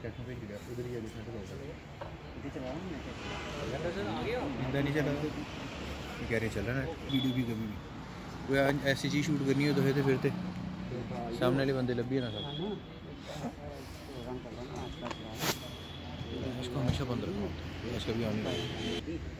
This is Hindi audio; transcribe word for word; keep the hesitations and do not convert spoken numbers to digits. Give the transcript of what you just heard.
चेक में भेज दिया उधर ही एडिशनल हो गया इधर नहीं चला कह रहे चल रहा है वीडियो भी कभी भी कोई ऐसी चीज़ शूट करनी हो तो फिर फिरते सामने वाले बंदे लभी ना सब इसको हमेशा बंद रखना होता है इसका भी आने